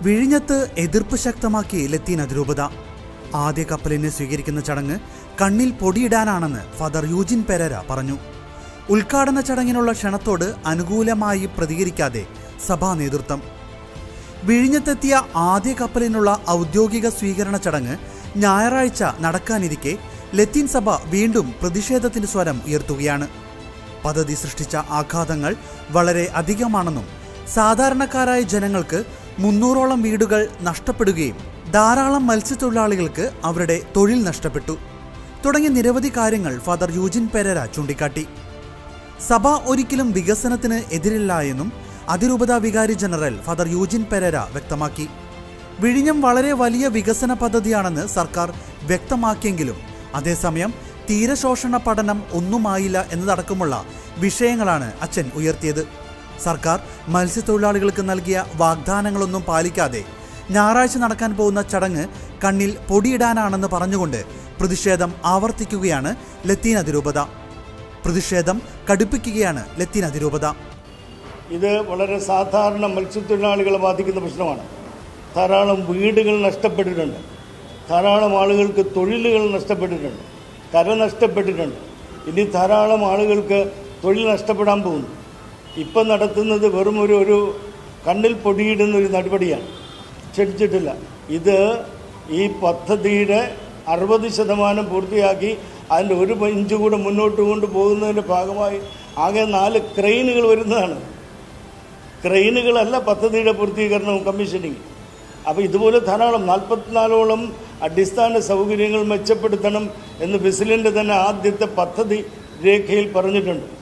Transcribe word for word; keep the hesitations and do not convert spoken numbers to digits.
വിഴിഞ്ഞത്ത് എതിർപ്പ് ശക്തമാക്കി ലത്തീൻ അതിരൂപത. ആദ്യ കപ്പലിനെ സ്വീകരിക്കുന്ന ചടങ്ങ് കണ്ണിൽ പൊടിയിടാനാണെന്ന് ഫാദർ യൂജിൻ പെരേര പറഞ്ഞു. ഉദ്ഘാടന ചടങ്ങിനുള്ള ക്ഷണത്തോട് അനുകൂലമായി പ്രതികരിക്കാതെ സഭാ നേതൃത്വം. വിഴിഞ്ഞത്തെത്തിയ ആദ്യ കപ്പലിനുള്ള ഔദ്യോഗിക സ്വീകരണ ചടങ്ങ് ഞായറാഴ്ച നടക്കാനിരിക്കെ ലത്തീൻ സഭ വീണ്ടും പ്രതിഷേധത്തിന്റെ സ്വരം ഉയർത്തുകയാണ്. പദ്ധതി സൃഷ്ടിച്ച ആഘാതങ്ങൾ വളരെ അധികമാണെന്നും സാധാരണക്കാരായ ജനങ്ങൾക്ക് മുന്നൂറോളം വീടുകൾ നഷ്ടപ്പെടുകയും ധാരാളം മത്സ്യത്തൊഴിലാളികൾക്ക് അവരുടെ തൊഴിൽ നഷ്ടപ്പെട്ടു തുടങ്ങിയ നിരവധി കാര്യങ്ങൾ ഫാദർ യൂജിൻ പെരേര ചൂണ്ടിക്കാട്ടി. സഭ ഒരിക്കലും വികസനത്തിന് എതിരില്ല എന്നും അതിരൂപത വികാരി ജനറൽ ഫാദർ യൂജിൻ പെരേര വ്യക്തമാക്കി. വിഴിഞ്ഞം വളരെ വലിയ വികസന പദ്ധതിയാണെന്ന് സർക്കാർ വ്യക്തമാക്കിയെങ്കിലും അതേസമയം തീരശോഷണ പഠനം ഒന്നുമായില്ല എന്നതടക്കമുള്ള വിഷയങ്ങളാണ് അച്ഛൻ ഉയർത്തിയത്. സർക്കാർ മത്സ്യത്തൊഴിലാളികൾക്ക് നൽകിയ വാഗ്ദാനങ്ങളൊന്നും പാലിക്കാതെ ഞായറാഴ്ച നടക്കാൻ പോകുന്ന ചടങ്ങ് കണ്ണിൽ പൊടിയിടാനാണെന്ന് പറഞ്ഞുകൊണ്ട് പ്രതിഷേധം ആവർത്തിക്കുകയാണ് ലത്തീൻ അതിരൂപത. പ്രതിഷേധം കടുപ്പിക്കുകയാണ് ലത്തീൻ അതിരൂപത. ഇത് വളരെ സാധാരണ മത്സ്യത്തൊഴിലാളികളെ ബാധിക്കുന്ന പ്രശ്നമാണ്. ധാരാളം വീടുകൾ നഷ്ടപ്പെട്ടിട്ടുണ്ട്, ധാരാളം ആളുകൾക്ക് തൊഴിലുകൾ നഷ്ടപ്പെട്ടിട്ടുണ്ട്, കര നഷ്ടപ്പെട്ടിട്ടുണ്ട്. ഇനി ധാരാളം ആളുകൾക്ക് തൊഴിൽ നഷ്ടപ്പെടാൻ പോകുന്നു. ഇപ്പം നടത്തുന്നത് വെറും ഒരു ഒരു കണ്ണിൽ പൊടിയിടുന്നൊരു നടപടിയാണ്, ക്ഷണിച്ചിട്ടില്ല. ഇത് ഈ പദ്ധതിയുടെ അറുപത് ശതമാനം പൂർത്തിയാക്കി അതിൻ്റെ ഒരു ഇഞ്ച് കൂടെ മുന്നോട്ട് കൊണ്ട് പോകുന്നതിൻ്റെ ഭാഗമായി ആകെ നാല് ക്രെയിനുകൾ വരുന്നതാണ്. ക്രെയിനുകളല്ല പദ്ധതിയുടെ പൂർത്തീകരണവും കമ്മീഷനിങ്. അപ്പോൾ ഇതുപോലെ ധാരാളം നാൽപ്പത്തിനാലോളം അടിസ്ഥാന സൗകര്യങ്ങൾ മെച്ചപ്പെടുത്തണം എന്ന് ബിസിലിൻ്റെ തന്നെ ആദ്യത്തെ പദ്ധതി രേഖയിൽ പറഞ്ഞിട്ടുണ്ട്.